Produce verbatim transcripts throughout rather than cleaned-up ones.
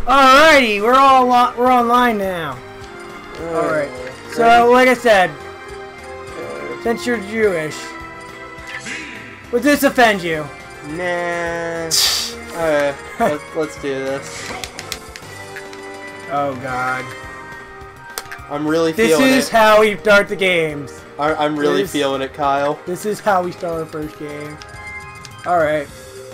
Alrighty, we're all we're online now. Uh, all right. So, like I said, since you're Jewish, would this offend you? Nah. Alright, let's, let's do this. Oh God. I'm really this feeling it. This is how we start the games. I, I'm really this, feeling it, Kyle. This is how we start our first game. Alright.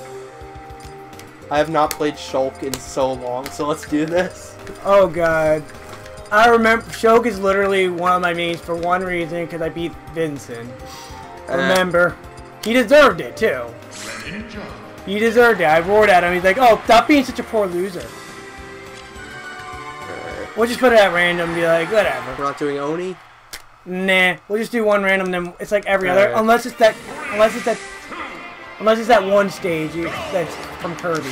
I have not played Shulk in so long, so let's do this. Oh God. I remember, Shulk is literally one of my mains for one reason, because I beat Vincent. Uh, Remember. He deserved it, too. He deserved it. I roared at him. He's like, oh, stop being such a poor loser. We'll just put it at random and be like, whatever. We're not doing Oni? Nah. We'll just do one random, then it's like every All other. right. Unless it's that, unless it's that, unless it's that one stage you, that's from Kirby.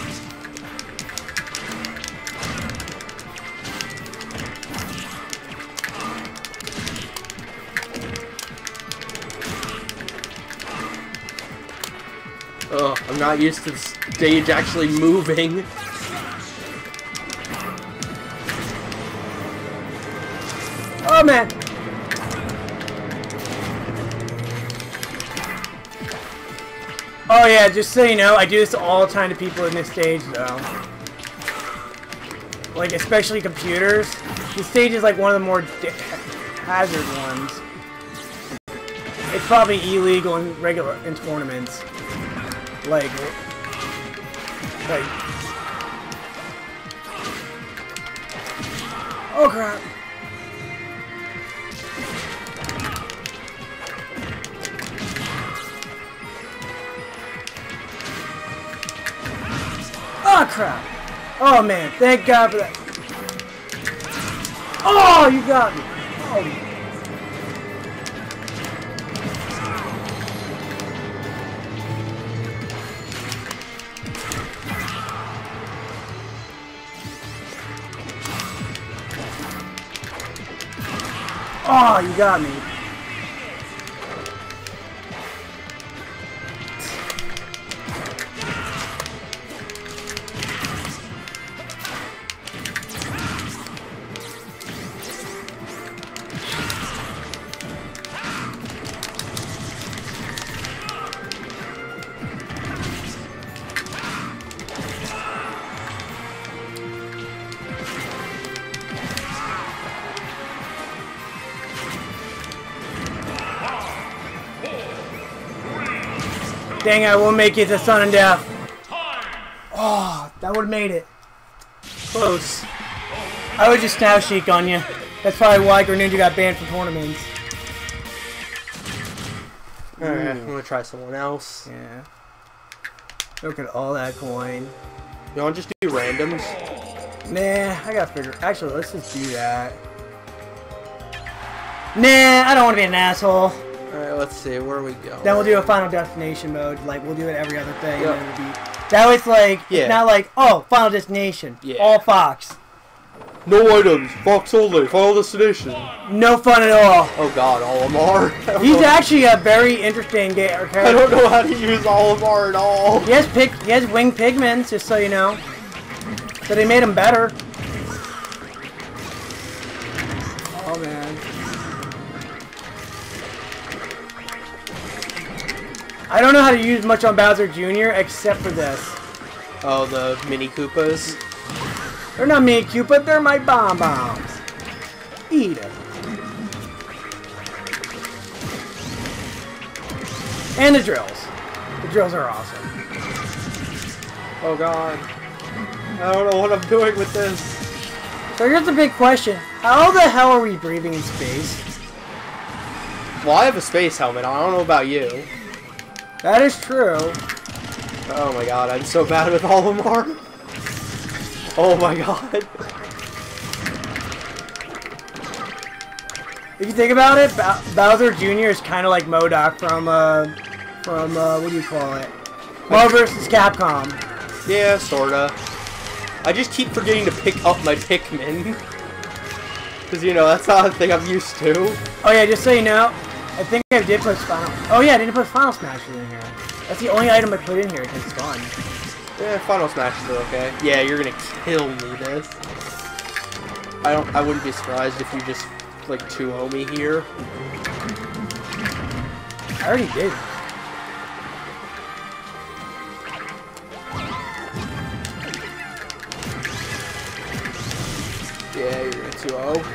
Ugh, I'm not used to the stage actually moving. Oh man! Oh yeah, just so you know, I do this all the time to people in this stage though. Like, especially computers. This stage is like one of the more hazard ones. It's probably illegal in regular in tournaments. Like, like. Oh crap! Oh crap! Oh man, thank God for that. Oh, you got me! Oh. Oh, you got me. Dang, I won't make it to Sun and Death. Oh, that would have made it. Close. I would just Snow Sheik on you. That's probably why Greninja got banned from tournaments. Alright, I'm gonna try someone else. Yeah. Look at all that coin. You wanna just do randoms? Nah, I gotta figure. Actually, let's just do that. Nah, I don't want to be an asshole. Alright, let's see, where are we going? Then we'll do a Final Destination mode. Like, we'll do it every other thing. Yep. And then it'll be, that way it's like, Yeah. it's not like, oh, Final Destination. Yeah. All Fox. No items, Fox only, Final Destination. No fun at all. Oh god, Olimar. He's actually a very interesting game character. I don't know how to use Olimar at all. He has pig, he has winged pigments, just so you know. So they made him better. Oh man. I don't know how to use much on Bowser Junior except for this. Oh, the Mini Koopas. They're not me cute, but they're my bomb bombs. Eat it. And the drills. The drills are awesome. Oh god. I don't know what I'm doing with this. So here's the big question. How the hell are we breathing in space? Well, I have a space helmet. I don't know about you. That is true. Oh my god, I'm so bad with Olimar. Oh my god. If you think about it, Bow Bowser Junior is kind of like MODOK from, uh, from, uh, what do you call it? Marvel versus. Capcom. Yeah, sorta. I just keep forgetting to pick up my Pikmin. Because, you know, that's not a thing I'm used to. Oh yeah, just so you know, I think I did put Final... Oh yeah, I didn't put Final Smash in here. That's the only item I put in here because it's fun. Yeah, Final Smash is okay. Yeah, you're gonna kill me this. I don't. I wouldn't be surprised if you just like two oh me here. I already did. Yeah, you're gonna two oh.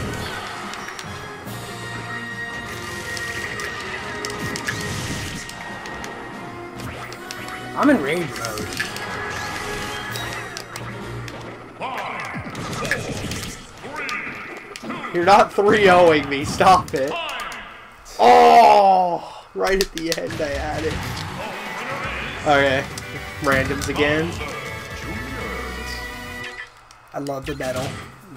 I'm in rage mode. You're not three oh-ing me. Stop it. Oh, right at the end I had it. Okay, randoms again. I love the metal.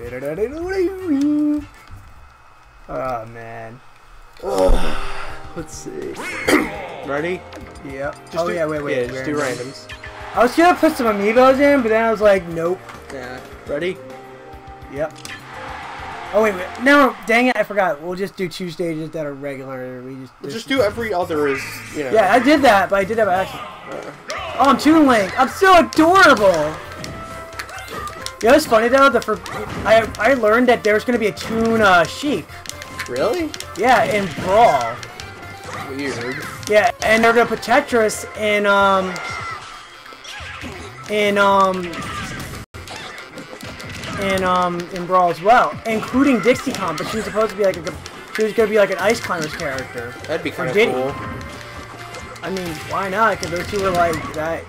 Oh man. Oh, let's see. Ready? Yep. Just Oh do, yeah, wait, wait. Yeah, just do randoms. I was gonna put some amiibos in, but then I was like, nope. Yeah. Ready? Yep. Oh wait, wait. No, dang it, I forgot. We'll just do two stages that are regular. We just We'll just do every other as, you know. Yeah, I did that, but I did that by accident. Uh, Oh, I'm Toon Link. I'm so adorable. You know what's funny though? The for I I learned that there's gonna be a Toon uh, Sheik. really? Yeah, in Brawl. Weird. Yeah, and they're gonna put Tetris in um in um in um in Brawl as well, including Dixie Kong, but she was supposed to be like a she was gonna be like an Ice Climbers character. That'd be kind of Diddy. cool. I mean, why not? Because those two were like that.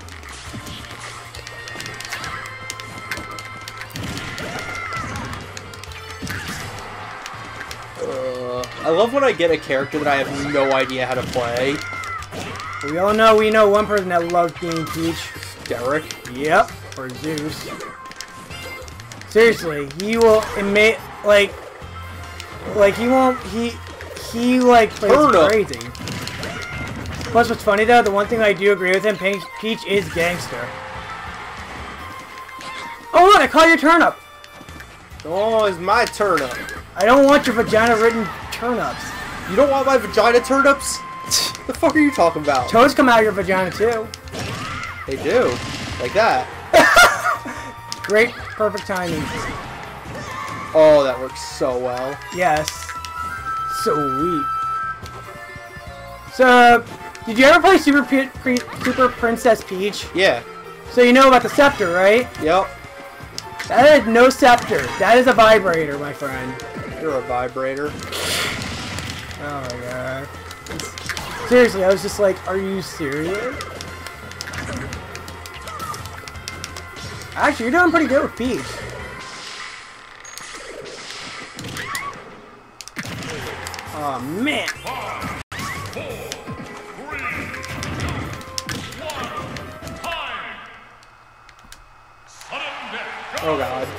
Uh, I love when I get a character that I have no idea how to play. We all know we know one person that loves being Peach. Derek. Yep. Or Zeus. Seriously, he will admit like like he won't he he like plays Turnip. crazy. Plus what's funny though, the one thing I do agree with him, Pe- Peach is gangster. Oh look, I call your turnip! Oh, it's my turnip. I don't want your vagina ridden turnips. You don't want my vagina turnips? The fuck are you talking about? Toes come out of your vagina too. They do. Like that. Great, perfect timing. Oh, that works so well. Yes. Sweet. So, did you ever play Super P Pre Super Princess Peach? Yeah. So you know about the scepter, right? Yep. That is no scepter. That is a vibrator, my friend. You're a vibrator. Oh my god. Seriously, I was just like, are you serious? Actually, you're doing pretty good with Peach. Oh man. Oh god.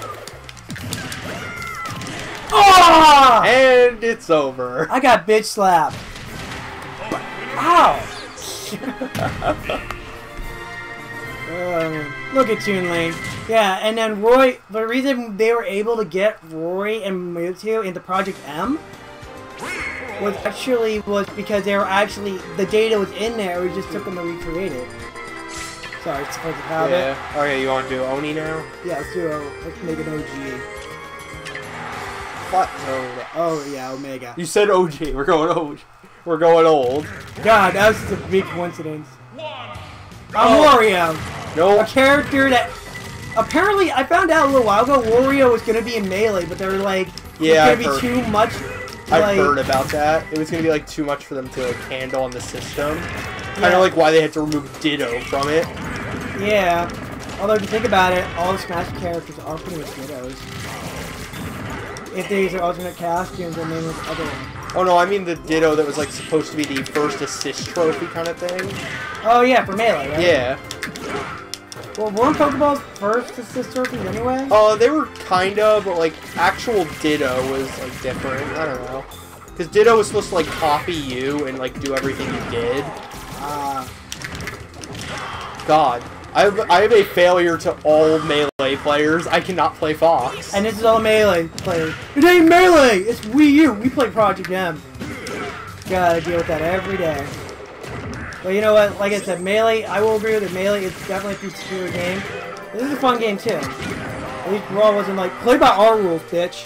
Oh! And it's over. I got bitch slapped. Ow! um, look at Toon Link. Yeah, and then Roy, the reason they were able to get Roy and Mewtwo into Project M was actually was because they were actually, the data was in there, we just took them to recreate it. Sorry, it's supposed to have Yeah. it. Okay, you want to do Oni now? Yeah, let's do a, let's make an O G. What? Oh, Oh yeah, Omega. you said O G. We're going old. We're going old. God, that was just a big coincidence. I'm Oh. Wario. No. A character that apparently I found out a little while ago Wario was gonna be in Melee, but they were like, Yeah, it's I've gonna heard. be too much. I've like, heard about that. It was gonna be like too much for them to like handle on the system. Kind Yeah. of like why they had to remove Ditto from it. Yeah. Although if you think about it, all the Smash characters are pretty much Dittos. If they use their alternate costumes and then with other ones. Oh no, I mean the Ditto that was like supposed to be the first assist trophy kind of thing. Oh yeah, for Melee, right? Yeah. Well, weren't Pokeballs first assist trophies anyway? Uh, they were kind of, but like actual Ditto was like different. I don't know. Because Ditto was supposed to like copy you and like do everything you did. Ah. God. I have, I have a failure to all Melee players. I cannot play Fox. And this is all Melee players. It ain't Melee! It's Wii U! We play Project M. Gotta deal with that every day. But you know what? Like I said, Melee, I will agree with it. Melee is definitely a superior game. This is a fun game, too. At least Brawl wasn't like, play by our rules, bitch.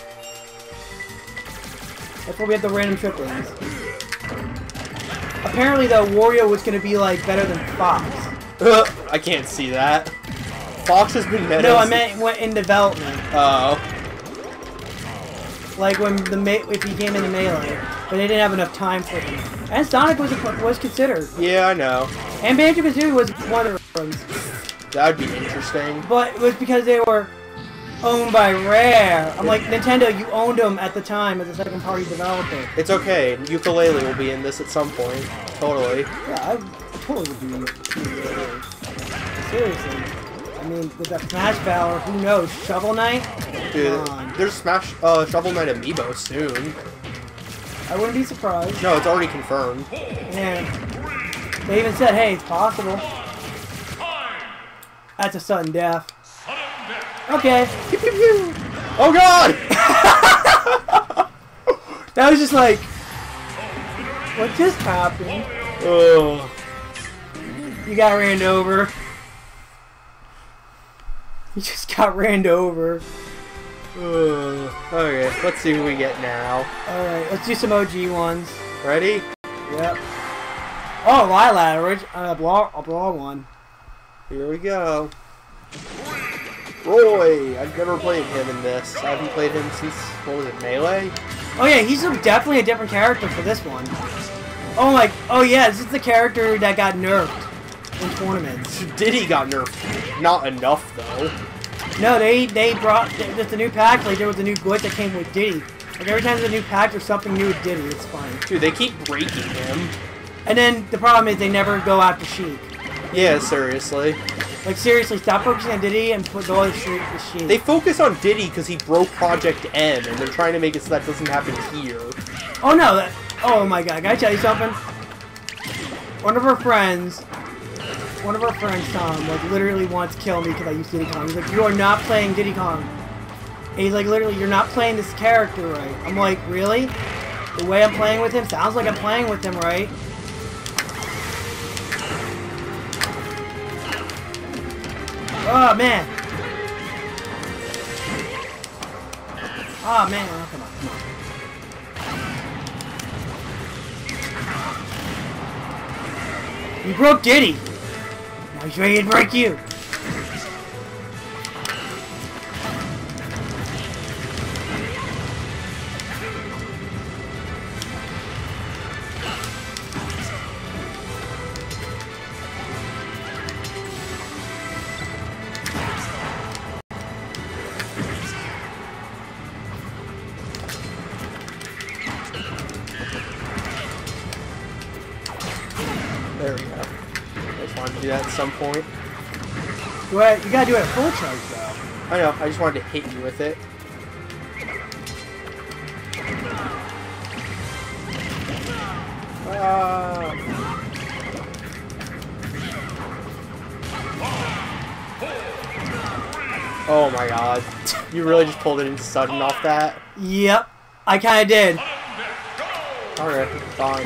That's why we have the random triplings. Apparently, though, Wario was going to be, like, better than Fox. I can't see that. Fox has been better. No, I meant went in development. Oh. Like when the me if he came into Melee, but they didn't have enough time for him. And Sonic was was considered. Yeah, I know. And Banjo-Kazooie was one of the ones. That would be interesting. But it was because they were owned by Rare. I'm like, Nintendo, you owned them at the time as a second-party developer. It's okay. Ukulele will be in this at some point. Totally. Yeah, I totally would do Ukulele. Seriously. I mean, with that Smash Battle, who knows? Shovel Knight? Dude, there's Smash uh, Shovel Knight amiibo soon. I wouldn't be surprised. No, it's already confirmed. Yeah. They even said, hey, it's possible. That's a sudden death. Okay. Pew, pew, pew. Oh god! That was just like, what just happened? Oh. You got ran over. You just got ran over. Uh, okay, let's see who we get now. Alright, let's do some O G ones. Ready? Yep. Oh, Lilat, a blog, a blog one. Here we go. Roy! I've never played him in this. I haven't played him since, what was it, Melee? Oh yeah, he's a, definitely a different character for this one. Oh my, oh yeah, this is the character that got nerfed in tournaments. Diddy got nerfed. Not enough, though. No, they they brought just the new pack. Like there was a new glitch that came with Diddy. Like every time there's a new pack, there's something new with Diddy. It's fine. Dude, they keep breaking him. And then the problem is they never go after Sheik. Yeah, seriously. Like seriously, stop focusing on Diddy and put go to Sheik. Sheik. They focus on Diddy because he broke Project M, and they're trying to make it so that doesn't happen here. Oh no! That, oh my god! Can I tell you something? One of our friends. One of our friends, Tom, like literally wants to kill me because I use Diddy Kong. He's like, you are not playing Diddy Kong. And he's like, literally, you're not playing this character right. I'm like, really? The way I'm playing with him sounds like I'm playing with him right. Oh man. Oh man, oh, come on, come on. You broke Diddy. Now he's ready to break you. There we go. I just wanted to do that at some point. What? You gotta do it at full charge though. I know, I just wanted to hit you with it. Uh... Oh my god. You really just pulled it in sudden off that? Yep. I kinda did. Alright, fine.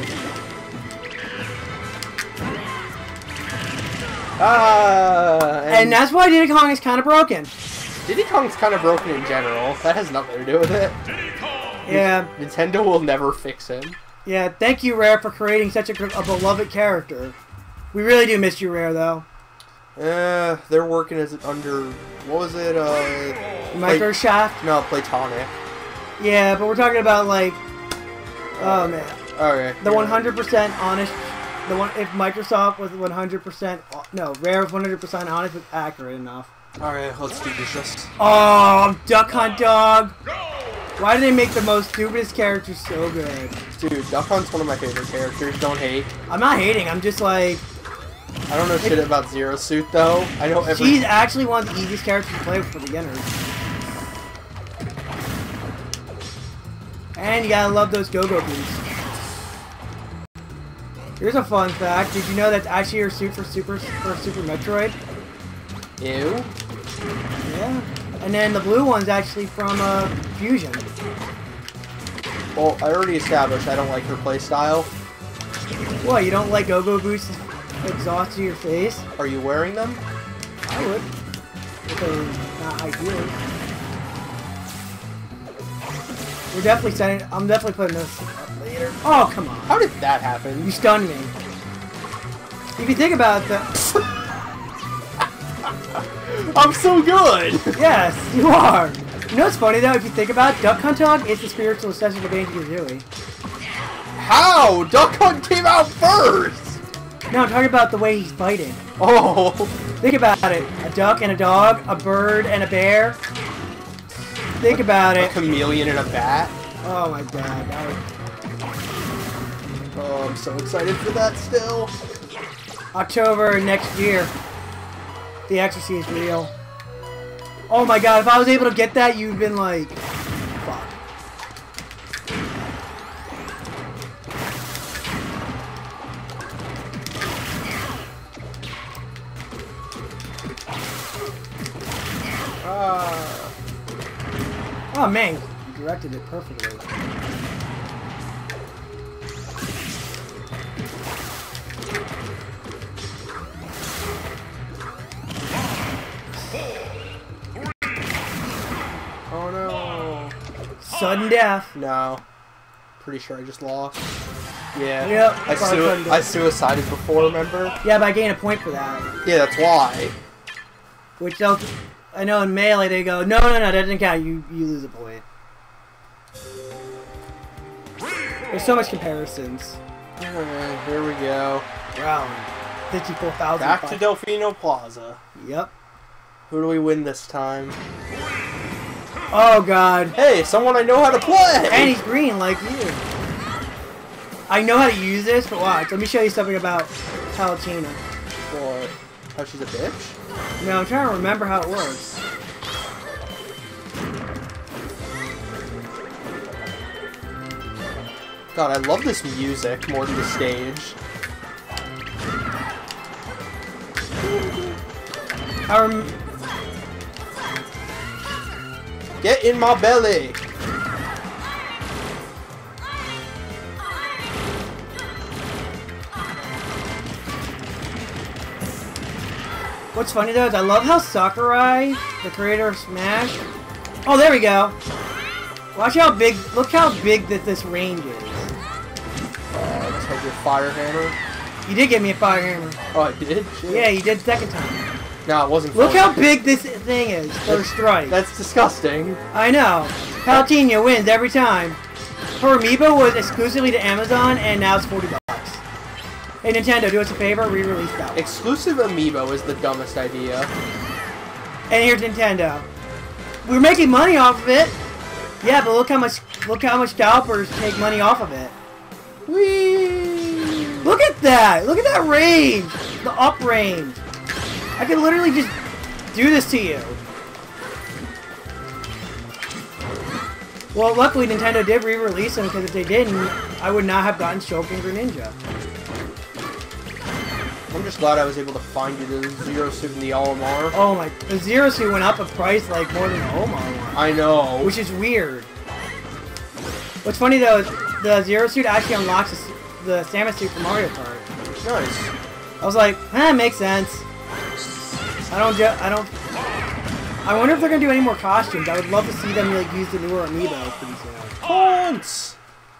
Ah, and, And that's why Diddy Kong is kinda broken. Diddy Kong's kind of broken in general. That has nothing to do with it. Yeah. Nintendo will never fix him. Yeah, thank you, Rare, for creating such a, a beloved character. We really do miss you, Rare, though. Uh, they're working as under, what was it, uh... Microshaft? No, Platonic. Yeah, but we're talking about, like... Oh, man. Okay. The one hundred percent honest... The one If Microsoft was one hundred percent... No, Rare was one hundred percent honest but accurate enough. Alright, let's do this. Oh, Duck Hunt Dog! Why do they make the most stupidest characters so good? Dude, Duck Hunt's one of my favorite characters, don't hate. I'm not hating, I'm just like... I don't know shit about Zero Suit, though. I know every... She's actually one of the easiest characters to play with for beginners. And you gotta love those go-go boots. Here's a fun fact. Did you know that's actually your suit for Super for Super Metroid? Ew. Yeah. And then the blue one's actually from uh, Fusion. Well, I already established I don't like her playstyle. What, you don't like go-go boots exhaust to your face. Are you wearing them? I would. If they're not ideal. We're definitely sending. I'm definitely putting this up later. Oh, come on. How did that happen? You stunned me. If you think about that. I'm so good! Yes, you are. You know what's funny though? If you think about it, Duck Hunt Dog is the spiritual successor to Banjo-Kazooie. How? Duck Hunt came out first! No, I'm talking about the way he's fighting. Oh. Think about it. A duck and a dog, a bird and a bear. Think about A it. chameleon and a bat. Oh my god. That was... Oh, I'm so excited for that still. October next year. The Ecstasy is real. Oh my god, if I was able to get that, you'd been like... Fuck. Uh, Oh man, you directed it perfectly. oh no. Sudden death. No. Pretty sure I just lost. Yeah. Yep, I, probably sui sudden death. I suicided before, remember? Yeah, but I gained a point for that. Yeah, that's why. Which they'll... I know in Melee they go, no, no, no, that doesn't count. You, you lose a point. There's so much comparisons. Alright, here we go. Round fifty-four thousand. Back to Delfino Plaza. Yep. Who do we win this time? Oh god. Hey, someone I know how to play! And he's green like you. I know how to use this, but watch. Let me show you something about Palutena. What? How she's a bitch? No, I'm trying to remember how it works. God, I love this music more than the stage. I rem Get in my belly! What's funny though is I love how Sakurai, the creator of Smash... Oh, there we go! Watch how big... Look how big that this range is. Uh, just have your fire hammer. You did get me a fire hammer. Oh, I did? Shit. Yeah, you did second time. No, it wasn't Look fun. how big this thing is, first strike. That's disgusting. I know. Palutena wins every time. Her amiibo was exclusively to Amazon, and now it's forty bucks. Hey Nintendo, do us a favor, re-release that one. Exclusive amiibo is the dumbest idea. And here's Nintendo. We're making money off of it. Yeah, but look how much look how much scalpers take money off of it. Whee! Look at that! Look at that range! The up range. I could literally just do this to you. Well, luckily Nintendo did re-release them, because if they didn't, I would not have gotten Shogun Greninja. I'm just glad I was able to find you the Zero Suit and the Olimar. Oh my, the Zero Suit went up a price like more than the Omar one. I know. Which is weird. What's funny though is the Zero Suit actually unlocks the, the Samus suit for Mario Kart. Nice. I was like, eh, makes sense. I don't ju- I don't... I wonder if they're gonna do any more costumes. I would love to see them like use the newer amiibo pretty soon. Haunts!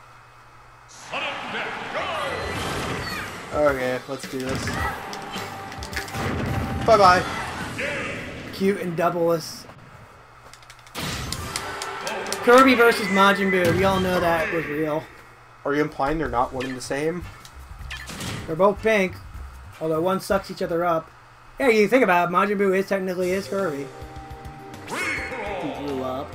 Okay, let's do this. Bye-bye. Cute and doubleless. Kirby versus Majin Buu. We all know that was real. Are you implying they're not one and the same? They're both pink, although one sucks each other up. Yeah, you think about it, Majin Buu is technically his Kirby. He grew up.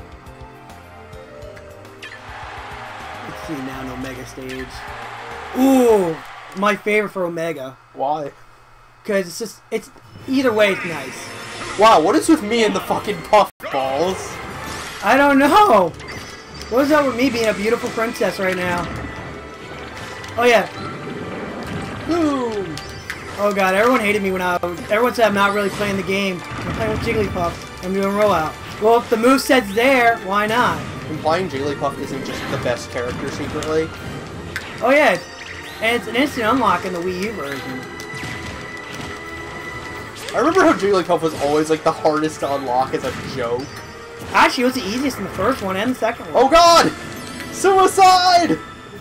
Let's see now an Omega stage. Ooh, my favorite for Omega. Why? Because it's just, it's, either way it's nice. Wow, what is with me and the fucking puffballs? I don't know. What is up with me being a beautiful princess right now? Oh yeah. Boom! Oh god, everyone hated me when I was, everyone said I'm not really playing the game. I'm playing with Jigglypuff. I'm doing rollout. Well, if the moveset's there, why not? Implying Jigglypuff isn't just the best character secretly. Oh yeah, and it's an instant unlock in the Wii U version. I remember how Jigglypuff was always like the hardest to unlock as a joke. Actually, it was the easiest in the first one and the second one. Oh god! Suicide!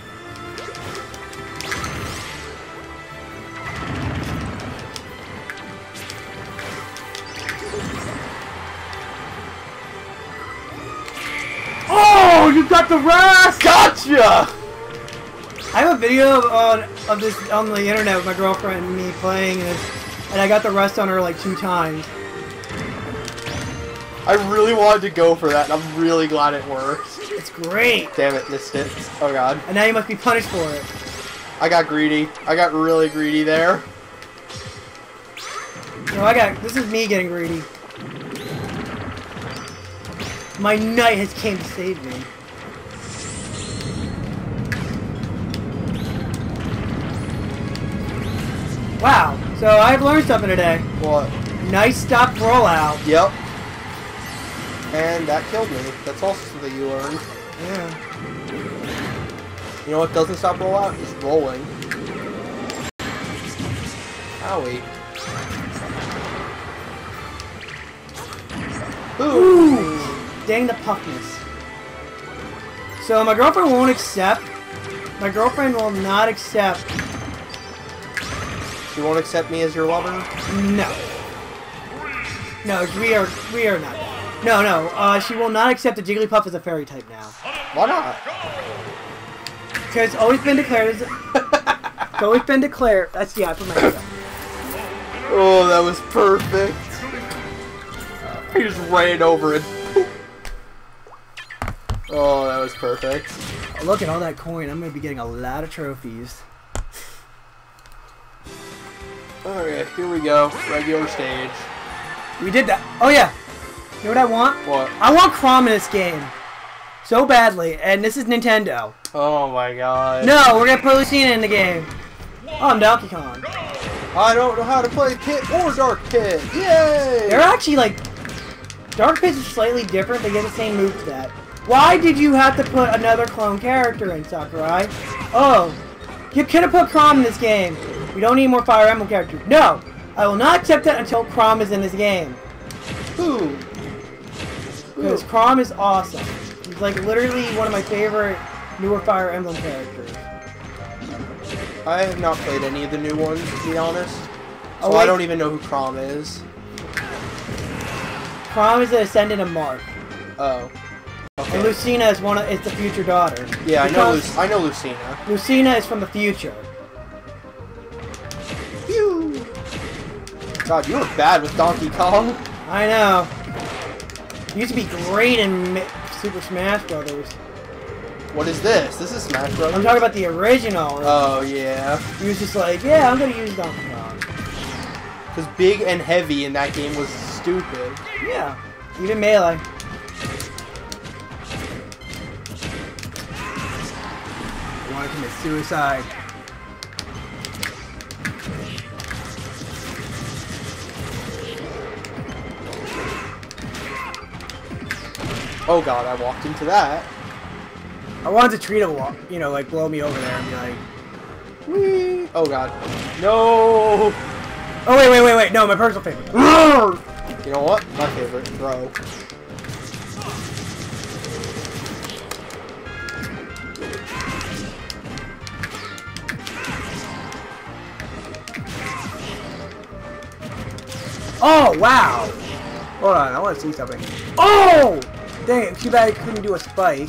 Oh, you got the rest! Gotcha! I have a video of, uh, of this on the internet with my girlfriend and me playing this, and I got the rest on her like two times. I really wanted to go for that, and I'm really glad it worked. It's great! Damn it, missed it. Oh god. And now you must be punished for it. I got greedy. I got really greedy there. No, I got... This is me getting greedy. My knight has came to save me. Wow. So I've learned something today. What? Nice stop rollout. Yep. And that killed me. That's also something you learned. Yeah. You know what doesn't stop rollout? Just rolling. Owie. Ooh. Ooh. Dang the puffness. So my girlfriend won't accept. My girlfriend will not accept. You won't accept me as your lover? No. No, we are we are not. No, no. Uh, she will not accept that Jigglypuff is a fairy type now. Why not? Because it's always been declared as. It's always been declared. That's yeah, for my. Oh, that was perfect. He just ran over it. Oh, that was perfect. Oh, look at all that coin. I'm gonna be getting a lot of trophies. Alright, here we go. Regular stage. We did that. Oh yeah. You know what I want? What? I want Chrom in this game. So badly. And this is Nintendo. Oh my god. No, we're gonna put Lucina in the game. Oh, I'm Donkey Kong. I don't know how to play Pit or Dark Pit. Yay! They're actually like... Dark Pit is slightly different. They get the same move set. Why did you have to put another clone character in, Sakurai? Oh. You could have put Chrom in this game. We don't need more Fire Emblem characters. No! I will not accept it until Chrom is in this game. Ooh. Because Chrom is awesome. He's like literally one of my favorite newer Fire Emblem characters. I have not played any of the new ones, to be honest. So Oh, I wait. don't even know who Chrom is. Chrom is the descendant of Marth. Oh. Okay. And Lucina is one of is the future daughter. Yeah, I know. Because Lu I know Lucina. Lucina is from the future. Phew. God, you were bad with Donkey Kong. I know. He used to be great in Mi- Super Smash Brothers. What is this? This is Smash Bros. I'm talking about the original. Oh yeah. He was just like, yeah, I'm gonna use Donkey Kong. Because big and heavy in that game was stupid. Yeah, even Melee. I want to commit suicide. Oh god, I walked into that. I wanted to treat a you know, like blow me over there and be like, Whee! Oh god. No! oh wait, wait, wait, wait, no, my personal favorite. You know what? My favorite. Throw. Oh, wow! Hold on, I want to see something. Oh! Dang it, too bad I couldn't do a spike.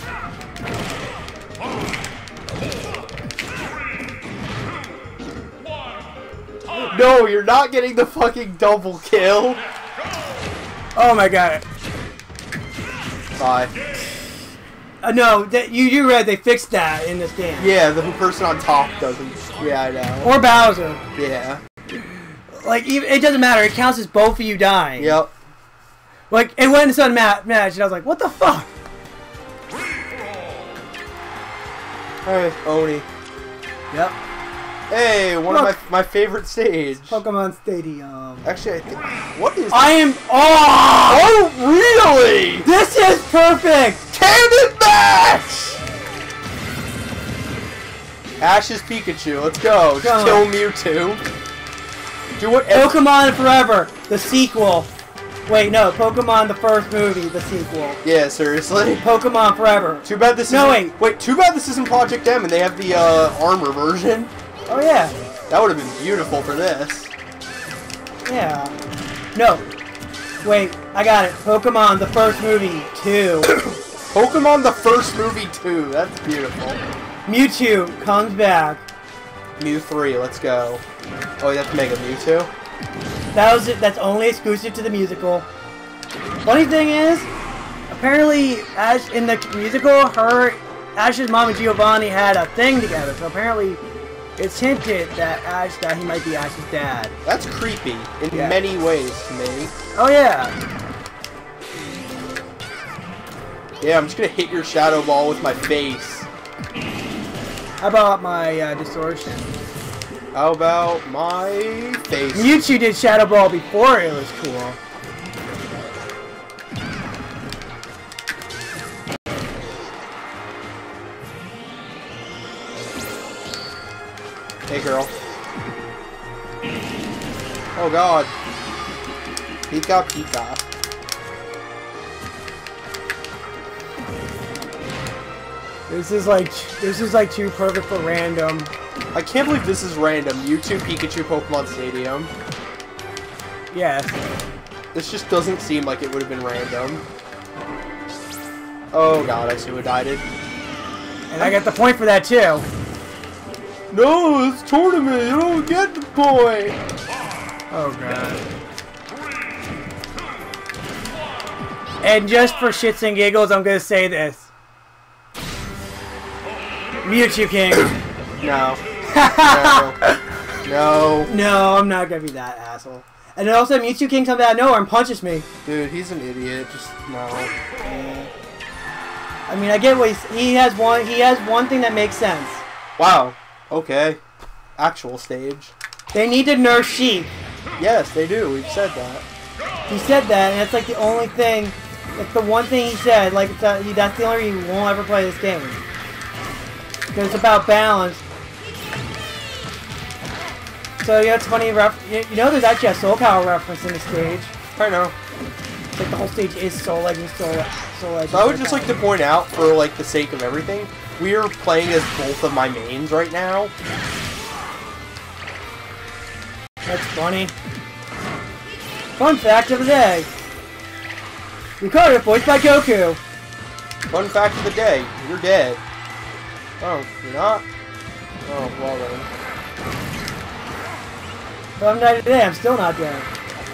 No, you're not getting the fucking double kill. Oh my god. Bye. Uh, no, that you you read they fixed that in this game. Yeah, the person on top doesn't. Yeah, I know. Or Bowser. Yeah. Like, even, it doesn't matter. It counts as both of you dying. Yep. Like, it went in some ma match, and I was like, what the fuck? Hey, Oni. Yep. Hey, one Look. of my my favorite stage. Pokemon Stadium. Actually, I think. What is? I am. Oh! Oh, really? This is perfect! Cannon match! Ash's Pikachu, let's go. Just Come kill on. Mewtwo. Do what? Pokemon Forever, the sequel. Wait, no, Pokemon the first movie, the sequel. Yeah, seriously. Pokemon Forever. Too bad this. No, isn't, wait. Wait, too bad this isn't Project M, and they have the uh, armor version. Oh yeah. That would have been beautiful for this. Yeah. No. Wait, I got it. Pokemon the first movie two. Pokemon the first movie too. That's beautiful. Mewtwo comes back. Mew three. Let's go. Oh, that's Mega Mewtwo. That was it. That's only exclusive to the musical. Funny thing is, apparently, Ash in the musical, her, Ash's mom and Giovanni had a thing together. So apparently, it's hinted that Ash, that he might be Ash's dad. That's creepy in Yeah. many ways to me. Oh yeah. Yeah, I'm just gonna hit your Shadow Ball with my face. How about my uh, distortion? How about my face? Mewtwo did Shadow Ball before it was cool. Hey, girl. Oh God. Pika Pika. This is like this is like too perfect for random. I can't believe this is random. Mewtwo, Pikachu, Pokemon Stadium. Yes. This just doesn't seem like it would have been random. Oh God, I suicided. And I got the point for that too. No, it's tournament. You don't get the point. Oh God. And just for shits and giggles, I'm gonna say this. Mewtwo King. No. No. No. No, I'm not gonna be that asshole. And then also Mewtwo King comes out of nowhere and punches me. Dude, he's an idiot. Just no. Uh, I mean, I get what he's, he has one. He has one thing that makes sense. Wow. Okay. Actual stage. They need to nerf Sheep. Yes, they do. We've said that. He said that, and that's like the only thing. It's the one thing he said. Like it's a, he, that's the only reason he won't ever play this game. Because it's about balance. So you know, it's funny. Ref you, you know, there's actually a Soul Calibur reference in the stage. I know. It's like the whole stage is Soul Legend, Soul, Soul Legend. So I would Soul just like to Calibur. point out, for like the sake of everything, we are playing as both of my mains right now. That's funny. Fun fact of the day. Ricardo, voiced by Goku. Fun fact of the day: you're dead. Oh, you're not? Oh, well then. But I'm not today. I'm still not dead.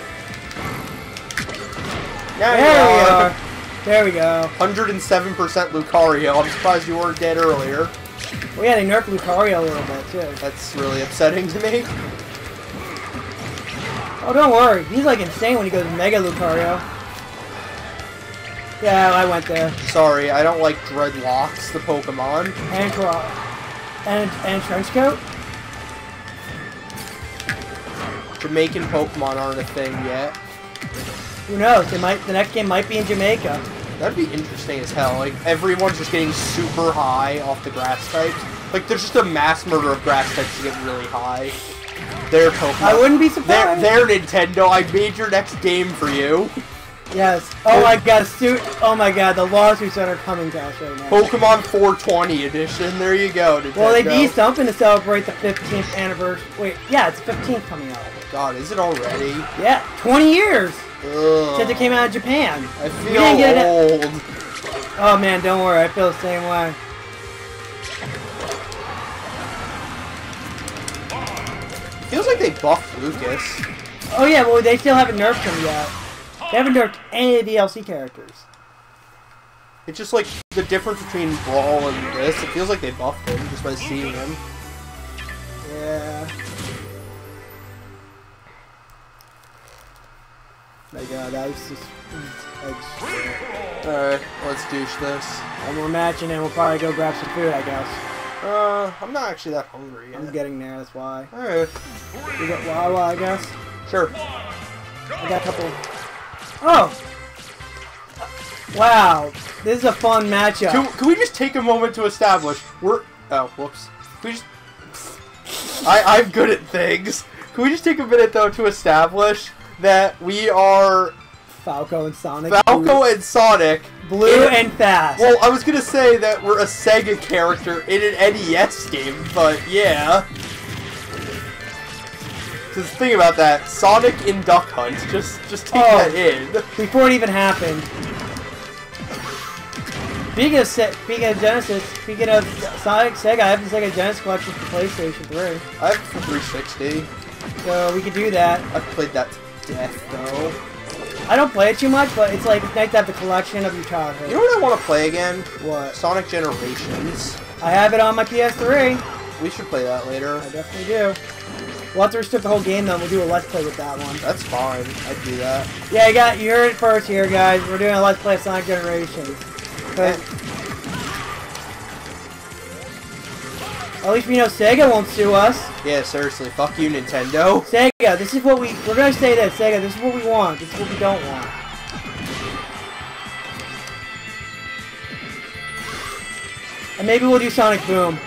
Now There you we are. are. There we go. one hundred seven percent Lucario. I'm surprised you weren't dead earlier. Well, yeah, they nerfed Lucario a little bit too. That's really upsetting to me. Oh, don't worry. He's like insane when he goes Mega Lucario. Yeah, I went there. Sorry, I don't like Dreadlocks, the Pokemon. And Cro- and and Trenchcoat. Jamaican Pokemon aren't a thing yet. Who knows? They might. The next game might be in Jamaica. That'd be interesting as hell. Like, everyone's just getting super high off the grass types. Like, there's just a mass murder of grass types to get really high. They're Pokemon. I wouldn't be They're, surprised. they're Nintendo. I made your next game for you. Yes. Oh my God. Suit. Oh my God. The lawsuits that are coming to us right now. Pokemon four twenty edition. There you go, Nintendo. Well, they need something to celebrate the fifteenth anniversary. Wait, yeah, it's fifteenth coming out. God, is it already? Yeah, twenty years Ugh. since it came out of Japan. I You feel didn't get it- old. Oh man, don't worry, I feel the same way. Feels like they buffed Lucas. Oh yeah, well they still haven't nerfed him yet. They haven't nerfed any of the D L C characters. It's just like the difference between Brawl and this. It feels like they buffed him just by seeing him. Yeah. My God, that was just. That's, Alright, let's douche this. one more match and then we'll probably go grab some food, I guess. Uh, I'm not actually that hungry I'm yet. getting there, that's why. Alright, We got Wawa, I guess. sure. I got a couple. Oh! Wow, this is a fun matchup. Can, can we just take a moment to establish we're... Oh, whoops. Can we just... I, I'm good at things. Can can we just take a minute though to establish that we are Falco and Sonic. Falco and Sonic. Blue in, and fast. Well, I was gonna say that we're a Sega character in an N E S game, but yeah. Because think about that, Sonic in Duck Hunt. Just, just take Oh. that in. Before it even happened. Speaking of, Se speaking of Genesis, speaking of Sonic, Sega, I have the Sega Genesis collection for PlayStation three. I have it for three sixty. So we could do that. I've played that to death, though. I don't play it too much, but it's like it's nice to have the collection of your childhood. You know what I want to play again? What? Sonic Generations. I have it on my P S three. We should play that later. I definitely do. We'll have to restrict the whole game though. We'll do a let's play with that one. That's fine. I'd do that. Yeah, you got you heard it first here, guys. We're doing a let's play of Sonic Generations. But at least we know Sega won't sue us. Yeah, seriously. Fuck you, Nintendo. Sega, this is what we we're gonna say this. Sega, this is what we want. This is what we don't want. And maybe we'll do Sonic Boom.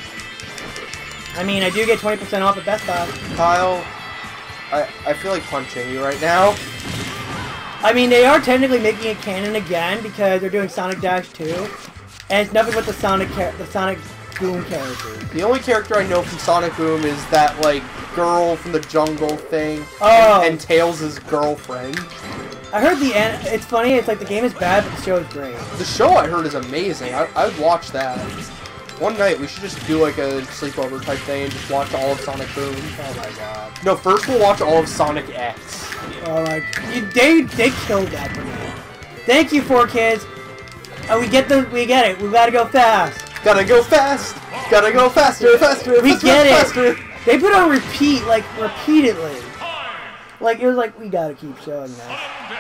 I mean, I do get twenty percent off at Best Buy. Kyle, I I feel like punching you right now. I mean, they are technically making it canon again because they're doing Sonic Dash two, and it's nothing but the Sonic the Sonic Boom character. The only character I know from Sonic Boom is that like girl from the jungle thing, Oh. and, and Tails' girlfriend. I heard the end. It's funny. It's like the game is bad, but the show is great. The show I heard is amazing. I I'd watch that. One night we should just do like a sleepover type thing and just watch all of Sonic Boom. Oh my god. No, first we'll watch all of Sonic X. Oh my. You, they they killed that for me. Thank you, four kids. Oh, we get the we get it. We gotta go fast. Gotta go fast. Gotta go faster, faster. We faster, get it. faster. They put on repeat like repeatedly. Like it was like we gotta keep showing that.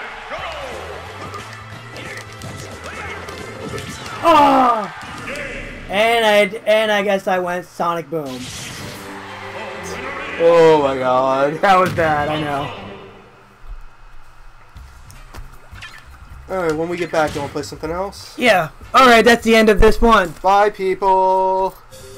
Oh! And I and I guess I went Sonic Boom. Oh my god. That was bad. I know. Alright, when we get back, you wanna play something else? Yeah. All right. That's the end of this one. Bye, people.